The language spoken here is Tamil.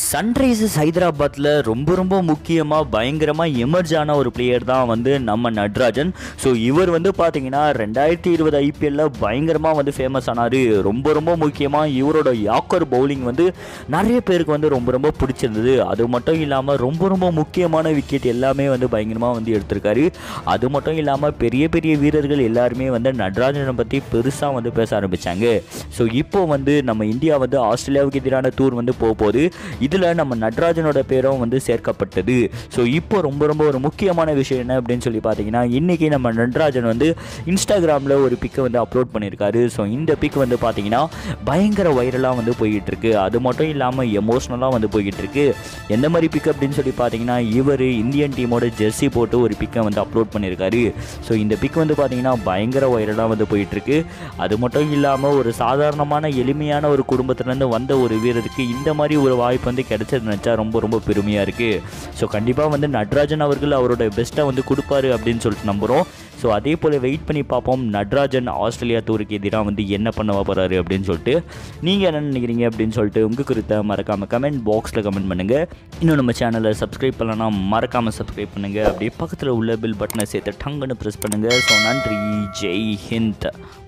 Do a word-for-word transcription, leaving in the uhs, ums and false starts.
சன்ரைசர்ஸ் ஹைதராபாத்தில் ரொம்ப ரொம்ப முக்கியமாக பயங்கரமாக எமர்ஜ் ஆன ஒரு பிளேயர் தான் வந்து நம்ம நட்ராஜன். ஸோ இவர் வந்து பார்த்தீங்கன்னா ரெண்டாயிரத்தி இருபது ஐபிஎல்லில் பயங்கரமாக வந்து ஃபேமஸ் ஆனார். ரொம்ப ரொம்ப முக்கியமாக இவரோட யாக்கர் பவுலிங் வந்து நிறைய பேருக்கு வந்து ரொம்ப ரொம்ப பிடிச்சிருந்தது. அது மட்டும் இல்லாமல் ரொம்ப ரொம்ப முக்கியமான விக்கெட் எல்லாமே வந்து பயங்கரமாக வந்து எடுத்திருக்காரு. அது மட்டும் இல்லாமல் பெரிய பெரிய வீரர்கள் எல்லாருமே வந்து நட்ராஜனை பற்றி பெருசாக வந்து பேச ஆரம்பித்தாங்க. ஸோ இப்போ வந்து நம்ம இந்தியா வந்து ஆஸ்திரேலியாவுக்கு எதிரான டூர் வந்து போக போகுது. இதில் நம்ம நட்ராஜனோட பேரும் வந்து சேர்க்கப்பட்டது. ஸோ இப்போ ரொம்ப ரொம்ப ஒரு முக்கியமான விஷயம் என்ன அப்படின்னு சொல்லி பார்த்தீங்கன்னா, இன்றைக்கி நம்ம நட்ராஜன் வந்து இன்ஸ்டாகிராமில் ஒரு பிக்கை வந்து அப்லோட் பண்ணியிருக்காரு. ஸோ இந்த பிக் வந்து பார்த்தீங்கன்னா பயங்கர வைரலாக வந்து போய்கிட்டு இருக்கு. அது மட்டும் இல்லாமல் எமோஷ்னலாக வந்து போய்கிட்டு இருக்கு. எந்த மாதிரி பிக் அப்படின்னு சொல்லி பார்த்தீங்கன்னா, இவர் இந்தியன் டீமோட ஜெர்சி போட்டு ஒரு பிக்கை வந்து அப்லோட் பண்ணியிருக்காரு. ஸோ இந்த பிக் வந்து பார்த்தீங்கன்னா பயங்கர வைரலாக வந்து போயிட்டுருக்கு. அது மட்டும் இல்லாமல் ஒரு சாதாரணமான எளிமையான ஒரு குடும்பத்திலேருந்து வந்த ஒரு வீரருக்கு இந்த மாதிரி ஒரு வாய்ப்பு வந்து கிடைச்சது நினச்சா ரொம்ப ரொம்ப பெருமையாக இருக்குது. ஸோ கண்டிப்பாக வந்து நட்ராஜன் அவர்கள் அவரோட பெஸ்ட்டை வந்து கொடுப்பாரு அப்படின்னு சொல்லிட்டு நம்புகிறோம். ஸோ அதே போல் வெயிட் பண்ணி பார்ப்போம் நட்ராஜன் ஆஸ்திரேலியா டூருக்கு எதிராக வந்து என்ன பண்ண போகிறாரு அப்படின்னு சொல்லிட்டு. நீங்கள் என்ன நினைக்கிறீங்க அப்படின்னு சொல்லிட்டு உங்கள் குறித்த மறக்காமல் கமெண்ட் பாக்ஸில் கமெண்ட் பண்ணுங்கள். இன்னும் நம்ம சேனலை சப்ஸ்கிரைப் பண்ணலன்னா மறக்காமல் சப்ஸ்கிரைப் பண்ணுங்கள். அப்படியே பக்கத்தில் உள்ள பில் பட்டனை சேர்த்து டங்குன்னு ப்ரெஸ் பண்ணுங்கள். ஸோ நன்றி, ஜெய் ஹிந்த்.